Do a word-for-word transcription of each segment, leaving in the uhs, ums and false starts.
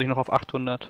Ich noch auf achthundert.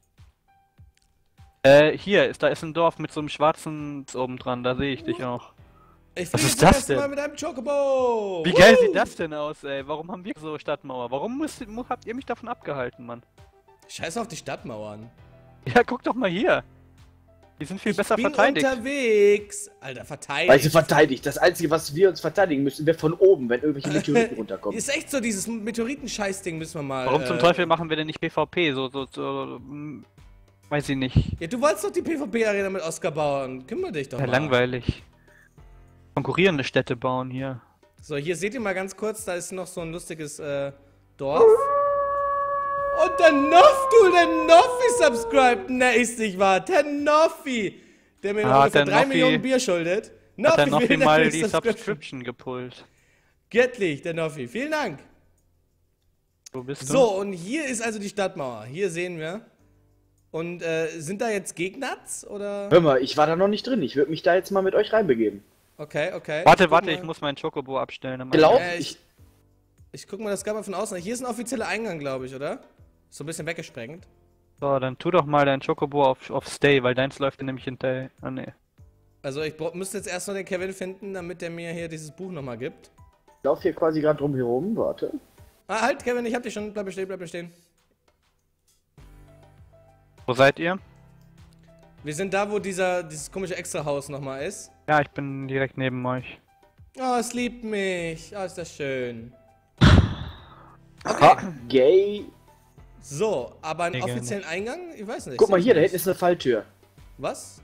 Äh, hier, ist, da ist ein Dorf mit so einem schwarzen oben dran, da sehe ich dich auch. Ich Was fliege ist zum das ersten denn? Mal mit einem Chocobo! Wie geil sieht das denn aus, ey? Warum haben wir so Stadtmauer? Warum müsst, mu- habt ihr mich davon abgehalten, Mann? Scheiß auf die Stadtmauern. Ja, guck doch mal hier. Die sind viel Ich besser bin verteidigt. unterwegs. Alter, verteidigt. Weil sie verteidigt. Das Einzige, was wir uns verteidigen müssen, wäre von oben, wenn irgendwelche Meteoriten runterkommen. Ist echt so, dieses Meteoriten-Scheiß-Ding müssen wir mal... Warum äh, zum Teufel machen wir denn nicht PvP? So, so, so, mm, weiß ich nicht. Ja, du wolltest doch die PvP-Arena mit Oscar bauen. Kümmere dich doch Ja, mal. langweilig. Konkurrierende Städte bauen hier. So, hier seht ihr mal ganz kurz, da ist noch so ein lustiges äh, Dorf. Und der Noff, du, der Noffi subscribed. Ne, ist nicht wahr. Der Noffi, der mir Ah, noch hat ungefähr der drei Noffi- Millionen Bier schuldet. Hat der Noffi, Noffi vielen Dank mal für die Subscription. Subscription gepullt. Göttlich, der Noffi. Vielen Dank. Wo bist du? So, und hier ist also die Stadtmauer. Hier sehen wir. Und äh, sind da jetzt Gegnats, oder? Hör mal, ich war da noch nicht drin. Ich würde mich da jetzt mal mit euch reinbegeben. Okay, okay. Warte, guck warte, mal. ich muss meinen Chocobo abstellen. am Glaub- Anfang. Äh, ich, ich guck mal das Gamma von außen. Hier ist ein offizieller Eingang, glaube ich, oder? So ein bisschen weggesprengt. So, dann tu doch mal dein Chocobo auf, auf Stay, weil deins läuft dir nämlich hinterher. Ah, ne. Also ich brauch- müsste jetzt erst noch den Kevin finden, damit der mir hier dieses Buch nochmal gibt. Ich laufe hier quasi gerade drum herum. Warte. Ah, halt, Kevin, ich hab dich schon. Bleib bestehen, bleib bestehen. Wo seid ihr? Wir sind da, wo dieser, dieses komische Extrahaus nochmal ist. Ja, ich bin direkt neben euch. Oh, es liebt mich. Oh, ist das schön. Ha, gay. So, aber einen Nee, gerne. offiziellen Eingang? Ich weiß nicht. Guck mal Seh hier, ich da nicht. hinten ist eine Falltür. Was?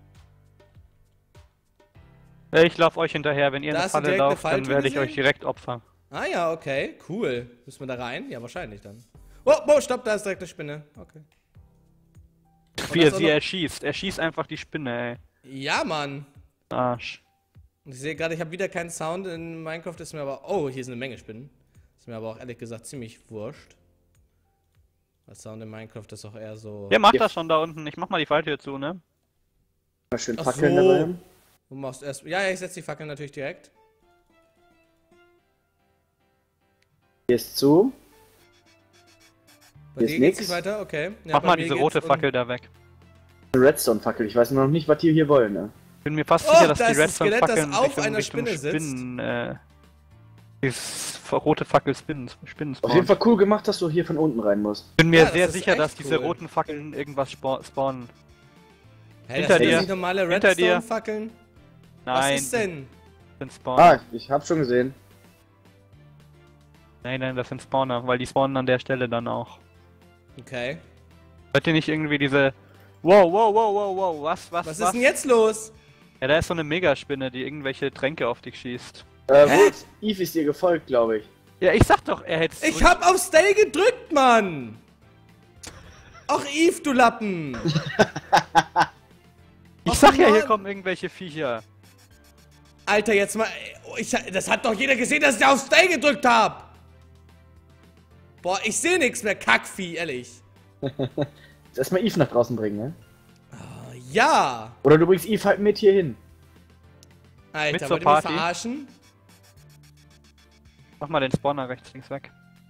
Äh, Ich laufe euch hinterher. Wenn ihr Da in eine hast du Falle direkt eine lauft, dann Falltür werde ich gesehen? euch direkt opfern. Ah ja, okay. Cool. Müssen wir da rein? Ja, wahrscheinlich dann. Oh, oh, stopp, da ist direkt eine Spinne. Okay. Wie das er auch sie noch- erschießt. Er schießt einfach die Spinne, ey. Ja, Mann. Arsch. Und ich sehe gerade, ich habe wieder keinen Sound in Minecraft, ist mir aber... Oh, hier ist eine Menge Spinnen. Ist mir aber auch ehrlich gesagt ziemlich wurscht. Der Sound in Minecraft ist auch eher so... Wer macht Ja. das schon da unten? Ich mach mal die Falltür zu, ne? Mal schön Ach Fackeln so. dabei. Du machst erst... Ja, ja, ich setze die Fackeln natürlich direkt. Hier ist zu. Bei Hier dir ist geht's nix. nicht weiter? Okay. Ja, Mach bei mal mir diese geht's rote und- Fackel da weg. Eine Redstone-Fackel. Ich weiß noch nicht, was die hier wollen, ne? Ich bin mir fast Oh, sicher, dass da die ist ein Skelett, das Redstone-Fackeln auf Richtung- einer Richtung Spinne sitzt. Spinnen, äh... Die rote Fackel Spinnen, Spinnen Auf jeden spawnen. Fall cool gemacht, dass du hier von unten rein musst. Ich bin mir Ja, das sehr ist sicher, echt dass diese cool. roten Fackeln irgendwas spa- spawnen. Hey, Hinter das sind dir. nicht normale Hinter dir. Redstone-Fackeln? Was Nein, ist denn? das sind Spawner. Ah, ich hab schon gesehen. Nein, nein, das sind Spawner, weil die spawnen an der Stelle dann auch. Okay. Hört ihr nicht irgendwie diese... Wow, wow, wow, wow, wow, was, was, Was was? ist denn jetzt los? Ja, da ist so eine Megaspinne, die irgendwelche Tränke auf dich schießt. Äh, Hä? Wolf, Eve ist dir gefolgt, glaube ich. Ja, ich sag doch, er hätte Ich hab auf Stay gedrückt, Mann! Ach, Eve, du Lappen! Ich Ach, sag ja, hier Mann. kommen irgendwelche Viecher. Alter, jetzt mal... oh, Ich, das hat doch jeder gesehen, dass ich auf Stay gedrückt hab! Boah, ich sehe nichts mehr, Kackvieh, ehrlich. Jetzt erstmal Eve nach draußen bringen, ne? Ja! Oder du bringst Eve halt mit hier hin. Alter, Mit zur wollt ihr mich Party? verarschen? Mach mal den Spawner rechts, links weg.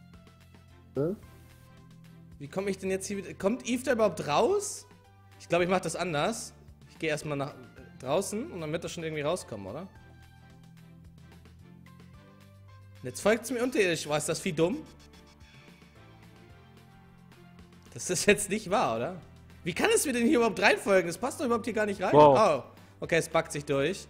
Wie komme ich denn jetzt hier wieder... Kommt Eve da überhaupt raus? Ich glaube, ich mache das anders. Ich gehe erstmal nach draußen und dann wird das schon irgendwie rauskommen, oder? Und jetzt folgt es mir unterirdisch. War ist das Vieh dumm? Das ist jetzt nicht wahr, oder? Wie kann es mir denn hier überhaupt reinfolgen? Das passt doch überhaupt hier gar nicht rein. Wow. Oh. Okay, es backt sich durch.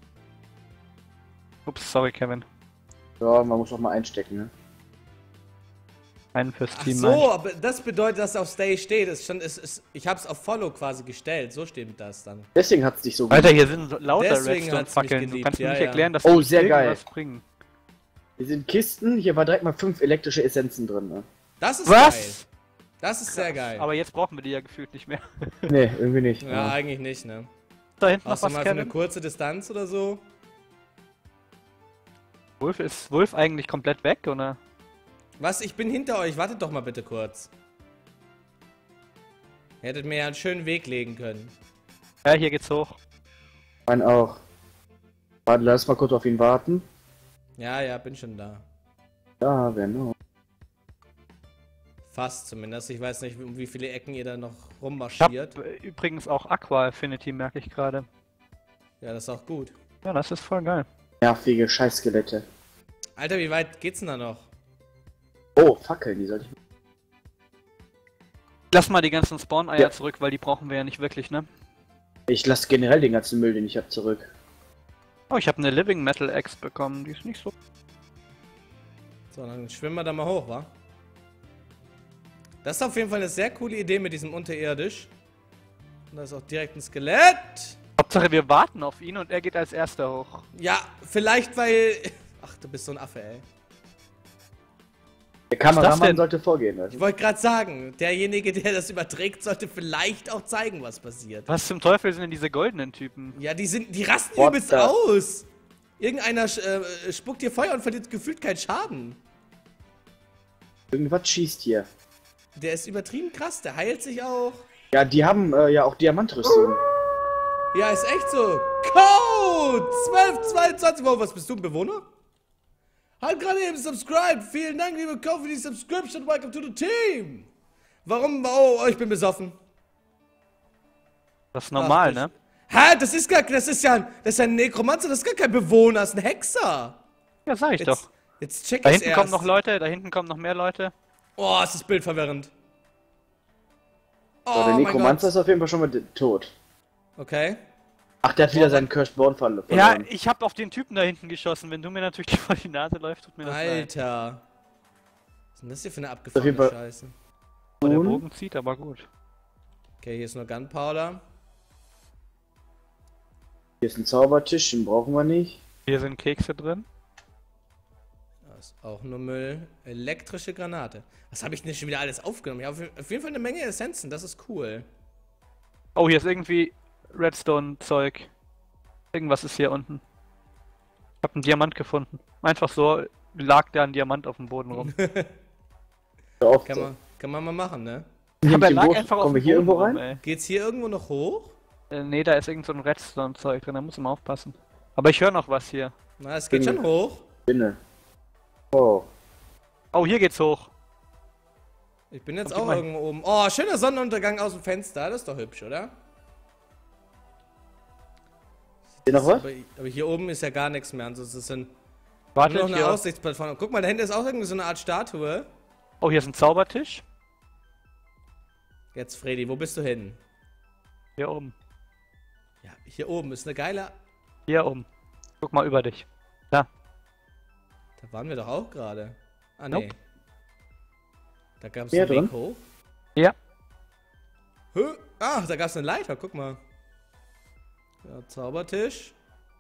Ups, sorry, Kevin. Ja, man muss auch mal einstecken, ne? Einen fürs Ach Team. so, aber das bedeutet, dass auf Stay steht. Es schon, es, es, ich habe es auf Follow quasi gestellt. So steht das dann. Deswegen hat's dich so Alter, hier sind so lauter Deswegen hat's mich Redstone-Fackeln. Du geliebt, kannst mir ja, nicht ja. erklären, dass Oh, die sehr geil. irgendwas bringen. Hier sind Kisten, hier war direkt mal fünf elektrische Essenzen drin, ne? Das ist geil. Was? Das ist sehr geil. Aber jetzt brauchen wir die ja gefühlt nicht mehr. Nee, irgendwie nicht. ja, eigentlich nicht, ne? Da hinten noch Außer was, mal für eine Kevin. kurze Distanz oder so. Wolf, ist Wolf eigentlich komplett weg, oder? Was? Ich bin hinter euch. Wartet doch mal bitte kurz. Ihr hättet mir ja einen schönen Weg legen können. Ja, hier geht's hoch. Mein auch. Warte, lass mal kurz auf ihn warten. Ja, ja, bin schon da. Ja, genau. Fast zumindest. Ich weiß nicht, um wie viele Ecken ihr da noch Ich hab rummarschiert. äh, übrigens auch Aqua Affinity, merke ich gerade. Ja, das ist auch gut. Ja, das ist voll geil. Nervige Scheißskelette. Alter, wie weit geht's denn da noch? Oh, Fackeln, die sollte ich... Lass mal die ganzen Spawn-Eier Ja. zurück, weil die brauchen wir ja nicht wirklich, ne? Ich lasse generell den ganzen Müll, den ich hab, zurück. Oh, ich habe eine Living Metal Axe bekommen, die ist nicht so... So, dann schwimmen wir da mal hoch, wa? Das ist auf jeden Fall eine sehr coole Idee mit diesem Unterirdisch. Und da ist auch direkt ein Skelett. Hauptsache wir warten auf ihn und er geht als erster hoch. Ja, vielleicht weil... Ach, du bist so ein Affe, ey. Der ist das Kameramann denn? sollte vorgehen, weißt Ich du? wollte gerade sagen, derjenige, der das überträgt, sollte vielleicht auch zeigen, was passiert. Was zum Teufel sind denn diese goldenen Typen? Ja, die sind, die rasten What übelst the- aus. Irgendeiner äh, spuckt dir Feuer und verliert gefühlt keinen Schaden. Irgendwas schießt hier. Der ist übertrieben krass, der heilt sich auch. Ja, die haben äh, ja auch Diamantrüstung. Ja, ist echt so. Code zwölf zweiundzwanzig. Wow, was bist du, ein Bewohner? Halt gerade eben subscribe. Vielen Dank, liebe Code, für die Subscription. Welcome to the team. Warum? Oh, oh, ich bin besoffen. Das ist normal, Ach, ne? Hä? Das ist gar, das ist ja, ein- das ist ein Nekromanzer, das ist gar kein Bewohner, das ist ein Hexer. Ja, sag ich Jetzt, doch. jetzt check Da ich's hinten erst. kommen noch Leute, da hinten kommen noch mehr Leute. Oh, ist das Bild verwirrend. Oh, So, der mein Nekromanzer Gott. ist auf jeden Fall schon mal d- tot. Okay. Ach, der hat wieder Boah, seinen Cursed Born verloren. Ja, ich hab auf den Typen da hinten geschossen. Wenn du mir natürlich vor die Nase läufst, tut mir das leid. Alter. Was ist denn das hier für eine Auf abgefahrene jeden Fall- Scheiße? Oh, der Und? Bogen zieht, aber gut. Okay, hier ist nur Gunpowder. Hier ist ein Zaubertisch, den brauchen wir nicht. Hier sind Kekse drin. Da ist auch nur Müll. Elektrische Granate. Was habe ich denn schon wieder alles aufgenommen? Ja, auf auf jeden Fall eine Menge Essenzen, das ist cool. Oh, hier ist irgendwie Redstone-Zeug. Irgendwas ist hier unten. Ich hab einen Diamant gefunden. Einfach so lag da ein Diamant auf dem Boden rum. So oft Kann so. man, kann man mal machen, ne? Hier Aber er mit dem lag Boot, einfach auf kommen wir dem hier Boden irgendwo rum, rein? ey. Geht's hier irgendwo noch hoch? Äh, nee, da ist irgend so ein Redstone-Zeug drin, da muss man aufpassen. Aber ich höre noch was hier. Na, es geht Bin- schon hoch. Binne. Oh. Oh, hier geht's hoch. Ich bin jetzt Kommt auch mal- irgendwo oben. Oh, schöner Sonnenuntergang aus dem Fenster. Das ist doch hübsch, oder? Hier noch was? Aber, aber hier oben ist ja gar nichts mehr. Also es ist ein, nur Wartet noch eine hier. Aussichtsplattform. Guck mal, da hinten ist auch irgendwie so eine Art Statue. Oh, hier ist ein Zaubertisch. Jetzt, Freddy, wo bist du hin? Hier oben. Ja, hier oben ist eine geile... Hier oben. Guck mal über dich. Da. Da waren wir doch auch gerade. Ah, nee. Nope. Da gab es Hier einen Weg drin? hoch. Ja. Hö? Ach, da gab es eine Leiter, guck mal. Ja, Zaubertisch.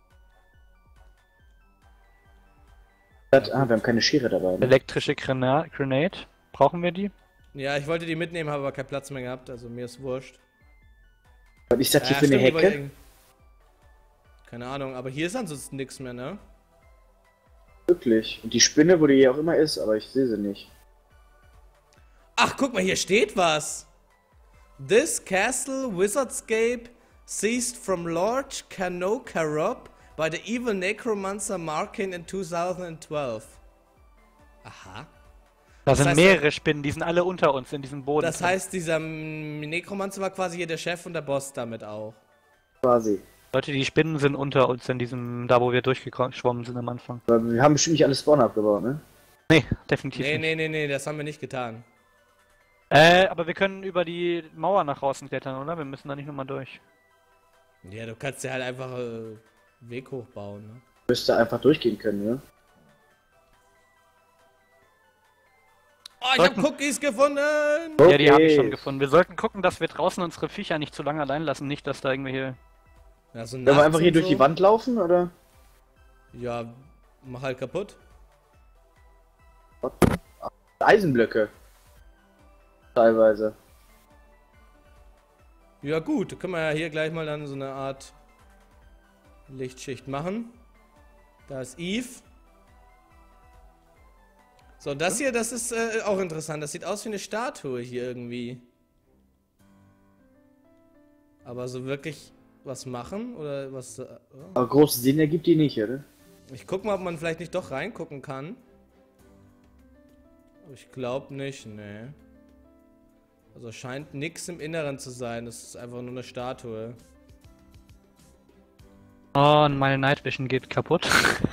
Das, ah, wir haben keine Schere dabei. Ne? Elektrische Grana Grenade. Brauchen wir die? Ja, ich wollte die mitnehmen, habe aber keinen Platz mehr gehabt, also mir ist wurscht. Was ist das hier Ja, für eine stimmt, die wollte Hecke? ich- Keine Ahnung, aber hier ist ansonsten nichts mehr, ne? Wirklich. Und die Spinne, wo die hier auch immer ist, aber ich sehe sie nicht. Ach, guck mal, hier steht was. This castle wizardscape seized from Lord Kanokarop by the evil necromancer Markin in zweitausendzwölf. Aha. Da sind heißt, mehrere Spinnen, die sind alle unter uns in diesem Boden. Das drin. heißt, dieser mm, Necromancer war quasi hier der Chef und der Boss damit auch. Quasi. Leute, die Spinnen sind unter uns in diesem, da wo wir durchgeschwommen sind am Anfang. Aber wir haben bestimmt nicht alles Spawn abgebaut, ne? Nee, definitiv Nee, nicht. nee, nee, nee, das haben wir nicht getan. Äh, aber wir können über die Mauer nach draußen klettern, oder? Wir müssen da nicht nochmal durch. Ja, du kannst ja halt einfach äh, Weg hochbauen, ne? Müsste einfach durchgehen können, ne? Oh, ich Sollten- hab Cookies gefunden! Ja, die habe ich schon Okay. gefunden. Wir sollten gucken, dass wir draußen unsere Viecher nicht zu lange allein lassen. Nicht, dass da irgendwelche... Ja, so Sollen wir nachts einfach hier und durch so. die Wand laufen, oder? Ja, mach halt kaputt. Eisenblöcke. Teilweise. Ja gut, da können wir ja hier gleich mal dann so eine Art Lichtschicht machen. Da ist Eve. So, das hier, das ist äh, auch interessant. Das sieht aus wie eine Statue hier irgendwie. Aber so wirklich was machen? Oder was... Äh, oh. Aber großen Sinn ergibt die nicht, oder? Ich guck mal, ob man vielleicht nicht doch reingucken kann. Aber ich glaube nicht, ne. Also scheint nichts im Inneren zu sein. Das ist einfach nur eine Statue. Oh, und meine Night Vision geht kaputt.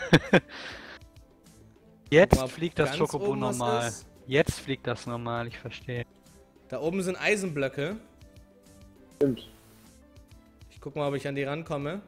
Jetzt Guck mal, fliegt das ganz Chocobo oben was normal. ist. Jetzt fliegt das normal, ich verstehe. Da oben sind Eisenblöcke. Stimmt. Ich guck mal, ob ich an die rankomme.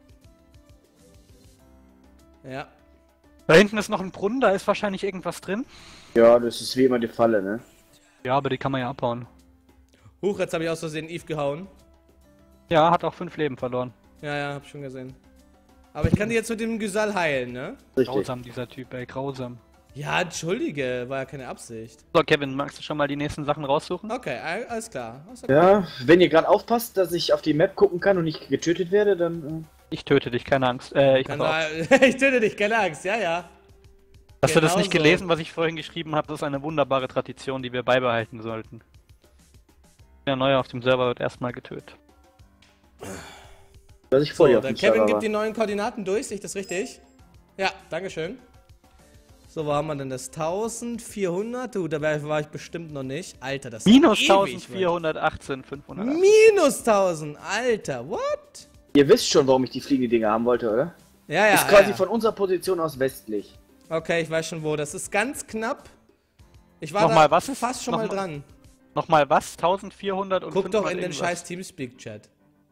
Ja. Da hinten ist noch ein Brunnen, da ist wahrscheinlich irgendwas drin. Ja, das ist wie immer die Falle, ne? Ja, aber die kann man ja abhauen. Huch, jetzt habe ich aus Versehen Eve gehauen. Ja, hat auch fünf Leben verloren. Ja, ja, hab ich schon gesehen. Aber ich kann die jetzt mit dem Gesall heilen, ne? Richtig. Grausam, dieser Typ, ey, grausam. Ja, entschuldige, war ja keine Absicht. So, Kevin, magst du schon mal die nächsten Sachen raussuchen? Okay, all- alles klar. Alles okay. Ja, wenn ihr gerade aufpasst, dass ich auf die Map gucken kann und nicht getötet werde, dann... Ich töte dich, keine Angst. Äh, ich Kann pass auf. da, ich töte dich, keine Angst, ja, ja. Hast du das Genau nicht so. gelesen, was ich vorhin geschrieben habe? Das ist eine wunderbare Tradition, die wir beibehalten sollten. Der Neue auf dem Server wird erstmal getötet. Äh, dass ich vor dir So, auf der dem Kevin Server gibt war. die neuen Koordinaten durch, sehe ich das richtig? Ja, dankeschön. So, wo haben wir denn das? eintausendvierhundert? Du, da war, war ich bestimmt noch nicht. Alter, das ist Minus ewig weit. eintausendvierhundertachtzehn, fünfhundert. Minus tausend, Alter, what? Ihr wisst schon, warum ich die fliegende Dinger haben wollte, oder? Ja, ja, ist quasi ja. von unserer Position aus westlich. Okay, ich weiß schon wo. Das ist ganz knapp. Ich war Nochmal, da was ist- fast schon mal nochmal- dran. Nochmal was? eintausendvierhundert und Guck doch in den irgendwas. scheiß Teamspeak-Chat.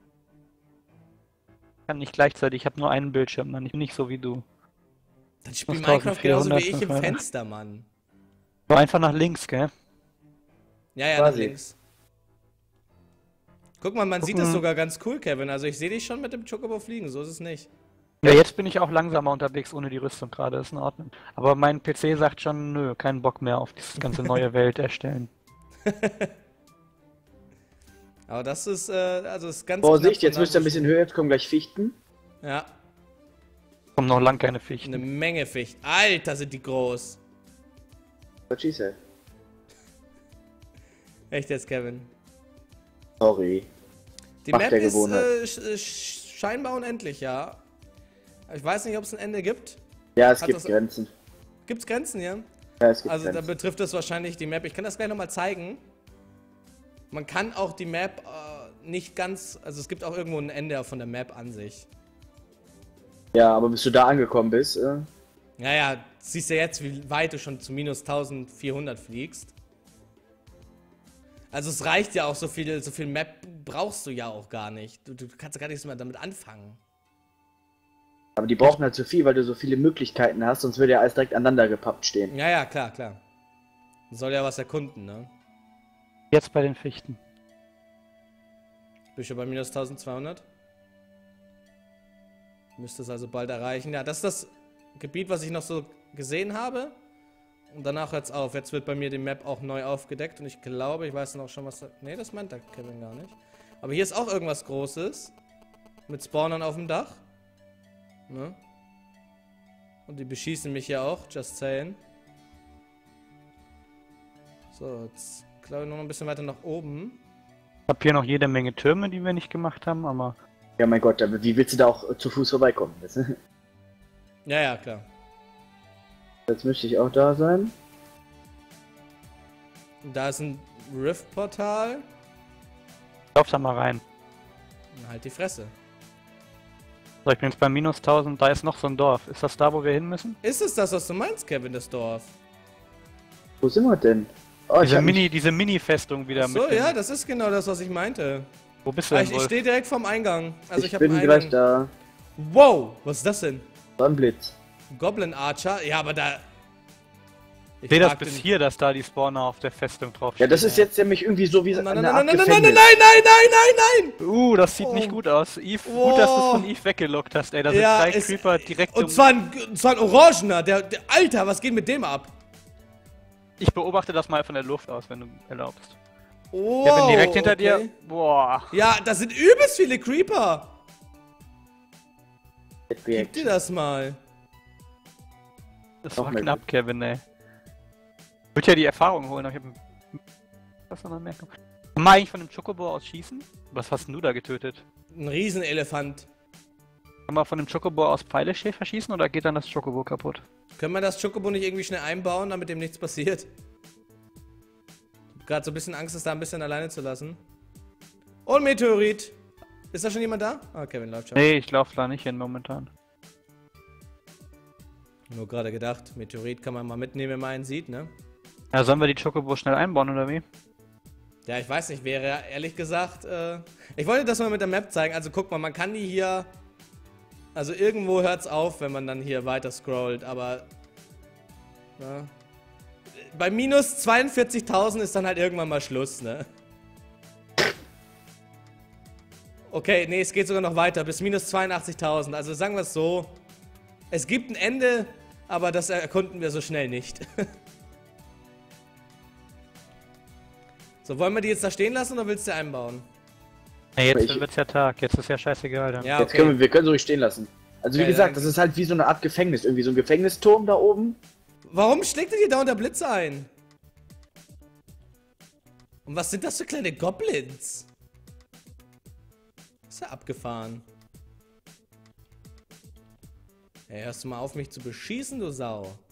Ich kann nicht gleichzeitig, ich habe nur einen Bildschirm, Mann. Ich bin nicht so wie du. Dann spiel Was, Minecraft genauso wie ich im eintausendvierhundert? Fenster, Mann. So einfach nach links, gell? Ja, ja, nach Quasi. links. Guck mal, man sieht das Gucken. sogar ganz cool, Kevin. Also ich sehe dich schon mit dem Chocobo fliegen, so ist es nicht. Ja, jetzt bin ich auch langsamer unterwegs ohne die Rüstung gerade, ist in Ordnung. Aber mein P C sagt schon, nö, keinen Bock mehr auf diese ganze neue Welt erstellen. Aber das ist, äh, also ist ganz Vorsicht, knapp jetzt von müsst ihr ein da, wo bisschen höher, jetzt kommen gleich Fichten. ich- Ja, Kommen noch lang keine eine Fichten. Menge Ficht. Alter, sind die groß. What she said. Echt jetzt, Kevin. Sorry. Die Macht Map der ist Gewohnheit. äh, sch- sch- scheinbar unendlich, ja. Ich weiß nicht, ob es ein Ende gibt. Ja, es Hat gibt das- Grenzen. Gibt's Grenzen, ja? Ja, es gibt Also da Grenzen. betrifft das wahrscheinlich die Map. Ich kann das gleich nochmal zeigen. Man kann auch die Map äh, nicht ganz... Also es gibt auch irgendwo ein Ende von der Map an sich. Ja, aber bis du da angekommen bist, äh, Naja, siehst du jetzt, wie weit du schon zu minus eintausendvierhundert fliegst. Also es reicht ja auch, so viel, so viel Map brauchst du ja auch gar nicht. Du, du kannst gar nichts mehr damit anfangen. aber die brauchen halt so viel, weil du so viele Möglichkeiten hast, sonst würde ja alles direkt aneinander gepappt stehen. Ja, ja, klar, klar. Soll ja was erkunden, ne? Jetzt bei den Fichten. Bin ich schon bei minus eintausendzweihundert. Müsste es also bald erreichen. Ja, das ist das Gebiet, was ich noch so gesehen habe. Und danach hört's auf. Jetzt wird bei mir die Map auch neu aufgedeckt. Und ich glaube, ich weiß noch schon, was da... Ne, das meint der Kevin gar nicht. Aber hier ist auch irgendwas Großes. Mit Spawnern auf dem Dach. Ne? Und die beschießen mich ja auch. Just saying. So, jetzt glaube ich noch ein bisschen weiter nach oben. Ich hab hier noch jede Menge Türme, die wir nicht gemacht haben, aber... Ja, mein Gott, aber wie willst du da auch äh, zu Fuß vorbeikommen? Jetzt, Ja, ja, klar. jetzt möchte ich auch da sein. Da ist ein Rift-Portal. Lauf da mal rein. Halt die Fresse. So, ich bin jetzt bei minus tausend, da ist noch so ein Dorf. Ist das da, wo wir hin müssen? Ist es das, was du meinst, Kevin, das Dorf? Wo sind wir denn? Oh, ich Diese hab mich- Mini, diese Mini-Festung wieder So, mit dem- ja, das ist genau das, was ich meinte. Wo bist du Ah, denn, ich ich Wolf? stehe direkt vorm Eingang. Also ich, ich habe bin einen gleich Eingang. da. Wow, was ist das denn? Sonnenblitz. Goblin Archer? Ja, aber da... Ich sehe das mag bis den- hier, dass da die Spawner auf der Festung drauf Ja, das ist Ja. jetzt nämlich irgendwie so wie Nein, nein, eine nein, Art nein, nein, nein, nein, nein, Gefängnis. nein, nein, nein, nein! Uh, das sieht Oh. nicht gut aus. Eve, Oh. gut, dass du es von Eve weggelockt hast, ey. Da sind Ja, drei es- Creeper direkt Und um... zwar ein, und zwar ein Orangener, der, der... Alter, was geht mit dem ab? Ich beobachte das mal von der Luft aus, wenn du erlaubst. Oh, Ich bin direkt hinter okay. dir. Boah. Ja, das sind übelst viele Creeper. Gib dir Reaction. das mal. Das Noch war mehr knapp, Kevin, ey. Ich würde ja die Erfahrung holen, aber ich hab... Was noch mehr? Kann man eigentlich von dem Chocobo aus schießen? Was hast denn du da getötet? Ein Riesenelefant. Kann man von dem Chocobo aus Pfeile schießen oder geht dann das Chocobo kaputt? Können wir das Chocobo nicht irgendwie schnell einbauen, damit dem nichts passiert? Du gerade so ein bisschen Angst, es da ein bisschen alleine zu lassen. Und Meteorit. Ist da schon jemand da? Ah, Kevin läuft schon. Nee, ich laufe da nicht hin momentan. Nur gerade gedacht, Meteorit kann man mal mitnehmen, wenn man einen sieht, ne? Ja, sollen wir die Chocobo schnell einbauen, oder wie? Ja, ich weiß nicht, wäre ehrlich gesagt, äh, ich wollte das mal mit der Map zeigen. Also guck mal, man kann die hier, also irgendwo hört's auf, wenn man dann hier weiter scrollt, aber, ja. Bei minus zweiundvierzigtausend ist dann halt irgendwann mal Schluss, ne? Okay, nee, es geht sogar noch weiter, bis minus zweiundachtzigtausend. Also sagen wir es so, es gibt ein Ende, aber das erkunden wir so schnell nicht. So, wollen wir die jetzt da stehen lassen oder willst du einbauen? Ja, jetzt Ich- wird's ja Tag, jetzt ist ja scheißegal dann. Ja, Jetzt okay. können wir, wir können so ruhig stehen lassen. Also wie Okay, gesagt, dann- das ist halt wie so eine Art Gefängnis. Irgendwie so ein Gefängnisturm da oben. Warum schlägt er dir da unter Blitze ein? Und was sind das für kleine Goblins? Ist ja abgefahren. Hey, hörst du mal auf, mich zu beschießen, du Sau?